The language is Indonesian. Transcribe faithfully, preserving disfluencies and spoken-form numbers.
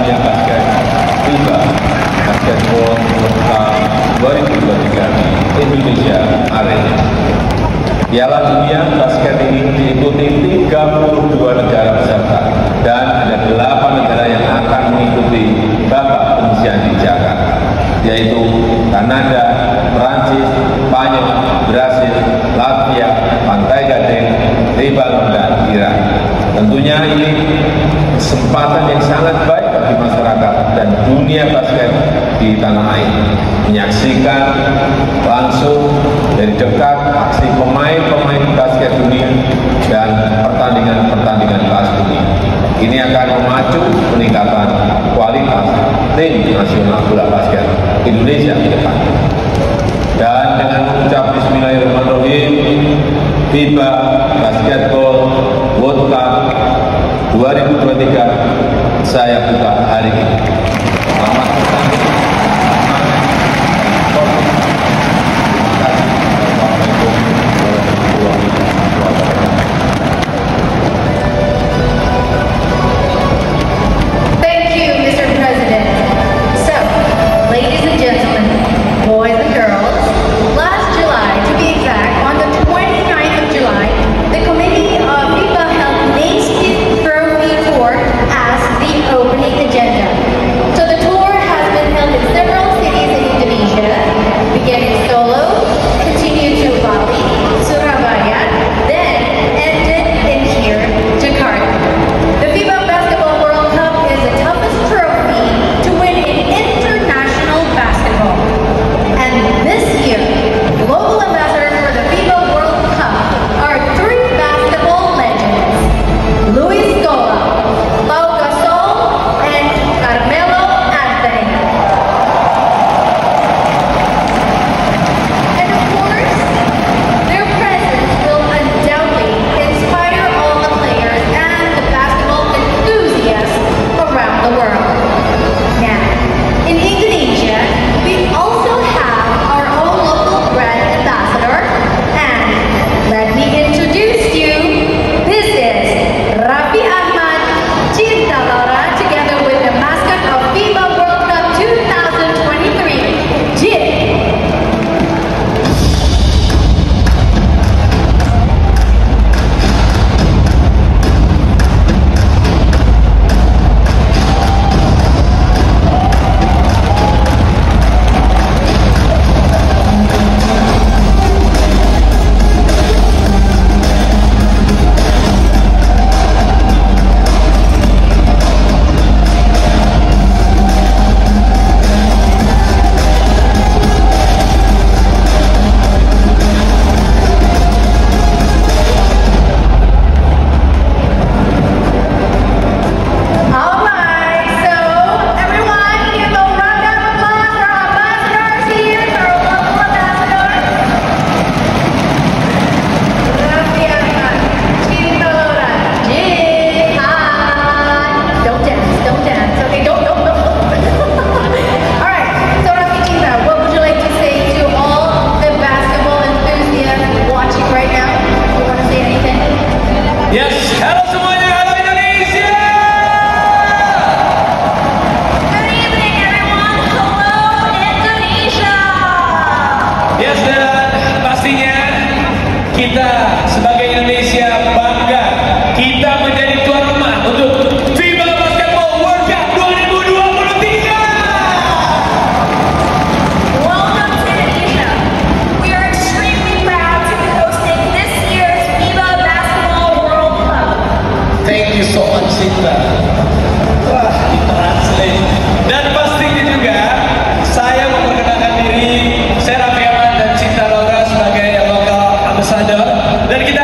Dunia Basket FIBA Basketball World Cup dua ribu dua puluh tiga Indonesia Arena. Piala Dunia Basket ini diikuti tiga puluh dua negara peserta dan ada delapan negara yang akan mengikuti babak penyisihan di Jakarta, yaitu Kanada, Prancis, Spanyol, Brasil, Latvia, Pantai Gading, Lebanon, dan Irak. Tentunya ini kesempatan yang sangat baik bagi masyarakat dan dunia basket di tanah air menyaksikan langsung dari dekat aksi pemain-pemain basket dunia dan pertandingan-pertandingan kelas dunia. Ini akan memacu peningkatan kualitas tim nasional bola basket Indonesia ke depan. Dan dengan mengucap Bismillahirrahmanirrahim, FIBA Basketball World Cup dua ribu dua puluh tiga saya buka hari ini. Selamat bertanding. Thank you, Mister President. So, ladies and gentlemen, boys and girls, last July, to be exact, on the twenty-ninth of July, the committee of FIBA held Naismith Trophy Tour as the opening agenda. So the tour has been held in several cities in Indonesia, beginning Solo, continued to Bali, Surabaya, then ended in here, Jakarta. The FIBA Basketball World Cup is the toughest trophy to win in international basketball. And this year, global ambassadors for the FIBA World Cup are three basketball legends: Luis Scola, Pau Gasol, and Carmelo Anthony. And of course, their presence will undoubtedly inspire all the players and the basketball enthusiasts around the world. Now, in Indonesia, we also have our own local brand ambassador, and let me introduce you. This is Raffi Ahmad Cinta Laura, together with the mascot of FIBA World Cup two thousand twenty-three, Jit. All right, so everyone, give a round of applause for our ambassadors here, for our local ambassadors. Raffi Ahmad Cinta Laura, Jit. Hi. Don't dance, don't dance. Okay, don't, don't, don't. All right, so Raffi Cinta, what would you like to say to all the basketball enthusiasts watching right now? You want to say anything? Yes, halo semuanya, halo Indonesia. Good evening, everyone. Hello, Indonesia. Yes, dan pastinya kita sebagai Indonesia bangga kita menjadi tuan rumah untuk FIBA Basketball World Cup dua ribu dua puluh tiga. Welcome to Indonesia. We are extremely proud to be hosting this year's FIBA Basketball World Cup. Thank you so much, Cinta. Wah, translate. Dan pastinya juga saya memperkenalkan diri, saya Raffi Ahmad dan Cinta Laura sebagai local ambassador, dan kita